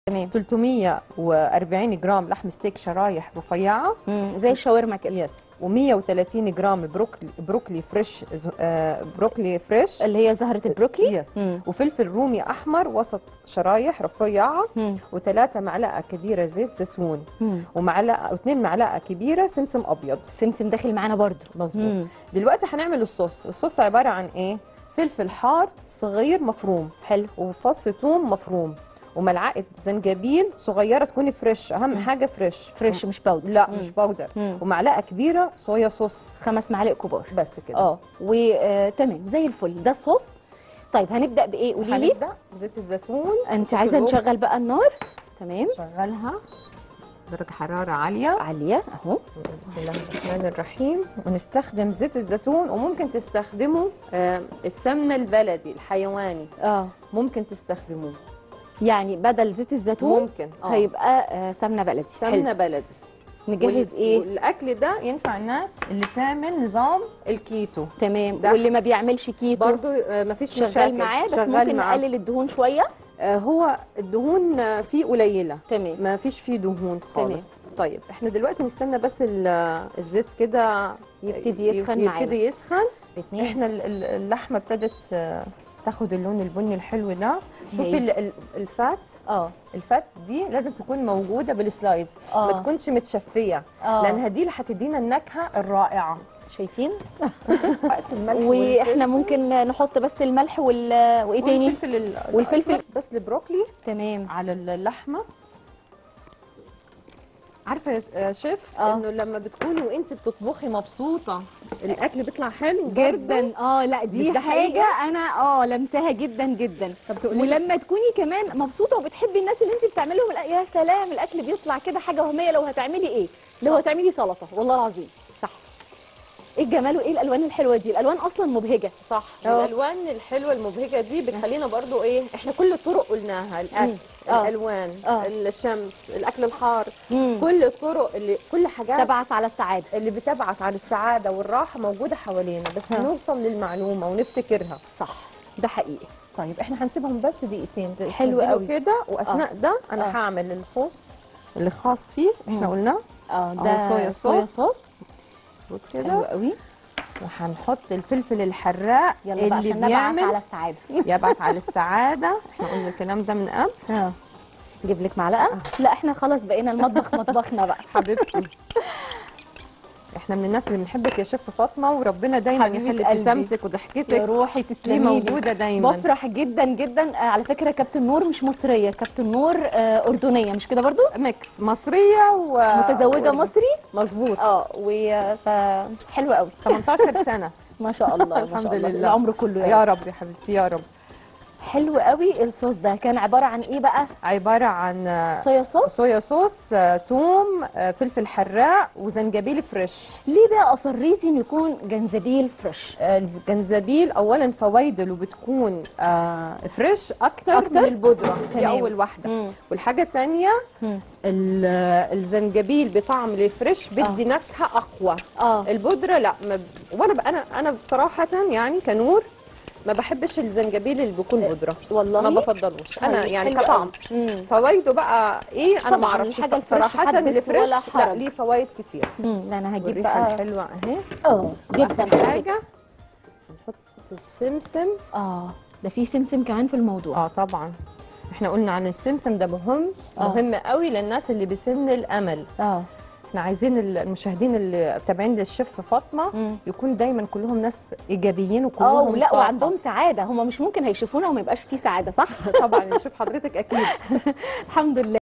تمام. 340 جرام لحم ستيك شرايح رفيعه زي الشاورما كده. يس، و130 جرام بروكلي فريش، بروكلي فريش اللي هي زهرة البروكلي. يس. وفلفل رومي احمر وسط شرايح رفيعه، و3 معلقه كبيره زيت زيتون، ومعلقه و2 معلقه كبيره سمسم ابيض. السمسم داخل معانا برضو. مظبوط. دلوقتي هنعمل الصوص عباره عن ايه؟ فلفل حار صغير مفروم، حلو، وفص ثوم مفروم، وملعقه زنجبيل صغيره تكون فريش، اهم حاجه فريش مش باودر. لا مش باودر. ومعلقه كبيره صويا صوص، 5 معالق كبار بس كده. وتمام زي الفل. ده الصوص. طيب هنبدا بايه؟ قولي لي. هنبدا بزيت الزيتون. انت عايزه نشغل بقى النار؟ تمام، شغلها درجه حراره عاليه اهو. بسم الله الرحمن الرحيم. ونستخدم زيت الزيتون، وممكن تستخدموا السمنه البلدي الحيواني، ممكن تستخدموه. يعني بدل زيت الزيتون ممكن هيبقى سمنه بلدي. سمنه بلدي. نجهز ايه؟ والاكل ده ينفع الناس اللي بتعمل نظام الكيتو. تمام. واللي ما بيعملش كيتو برضو مفيش شغال مشاكل معاه، بس ممكن نقلل الدهون شويه. هو الدهون فيه قليله، تمام، ما فيش فيه دهون خالص. تمام. طيب احنا دلوقتي نستنى بس الزيت كده يبتدي يسخن معانا. يبتدي يسخن. احنا اللحمه ابتدت تاخد اللون البني الحلو ده. شوفي الفات. الفات دي لازم تكون موجوده بالسلايز، ما تكونش متشفيه، لانها دي اللي هتدينا النكهه الرائعه. شايفين؟ وقت الملح واحنا ممكن نحط بس الملح وايه تاني؟ والفلفل بس البروكلي. تمام. على اللحمه. عارفه يا شيف انه لما بتكوني وانت بتطبخي مبسوطه الاكل بيطلع حلو جدا. لا دي حاجه انا لمساها جدا جدا. ولما تكوني كمان مبسوطه وبتحبي الناس اللي انت بتعمل لهم يا سلام، الاكل بيطلع كده حاجه وهميه. لو هتعملي ايه؟ لو هتعملي سلطه، والله العظيم صح. ايه الجمال وايه الالوان الحلوه دي؟ الالوان اصلا مبهجه. صح. الالوان الحلوه المبهجه دي بتخلينا برضو ايه، احنا كل الطرق قلناها، الاكل، الالوان، الشمس، الاكل الحار، كل الطرق اللي كل حاجات تبعث على السعاده، اللي بتبعث على السعاده والراحه موجوده حوالينا، بس هنوصل للمعلومه ونفتكرها. صح، ده حقيقي. طيب احنا هنسيبهم بس دقيقتين. حلو قوي كده. واثناء ده انا هعمل الصوص اللي خاص فيه احنا قلنا. ده صويا صوص كده. حلو قوي. وهنحط الفلفل الحراق اللي عشان بيعمل على السعاده. يبعث على السعاده. احنا قلنا الكلام ده من قبل. اجيب لك معلقه. لا احنا خلاص بقينا المطبخ مطبخنا بقى. حبيبتي احنا من الناس اللي بنحبك يا شيف فاطمه، وربنا دايما يخلي ابتسامتك وضحكتك يا روحي تسلمي موجوده دايما. بفرح جدا جدا. على فكره كابتن نور مش مصريه، كابتن نور اردنيه، مش كده برضو؟ ميكس، مصريه متزوجه مصري. مظبوط. حلوه قوي. 18 سنه ما شاء الله. الحمد لله. العمر كله يا رب يا حبيبتي يا رب. حلو قوي. الصوص ده كان عباره عن ايه بقى؟ عباره عن صويا صوص، ثوم، فلفل حراق، وزنجبيل فريش. ليه بقى اصريتي انه يكون جنزبيل فريش؟ الجنزبيل اولا فوائده اللي بتكون فريش اكتر من البودره. دي اول واحده. والحاجه الثانيه الزنجبيل بطعم الفريش بيدي نكهه اقوى. البودره لا. وانا انا بصراحه يعني كنور ما بحبش الزنجبيل اللي بيكون بودره، والله ما بفضلوش انا يعني كطعم. فوائده بقى ايه انا ما اعرفش حاجه صراحه. الفريش لا ليه فوائد كتير. لا انا هجيب بقى الحلوه اهي. جدا حاجه نحط السمسم. ده في سمسم كمان في الموضوع. طبعا احنا قلنا عن السمسم ده مهم قوي للناس اللي بسن الامل. احنا عايزين المشاهدين اللي تابعين للشيف فاطمه يكون دايما كلهم ناس ايجابيين وكلهم لا وعندهم سعاده. هم مش ممكن هيشوفونا وما يبقاش في سعاده، صح؟ طبعا نشوف حضرتك اكيد. الحمد لله.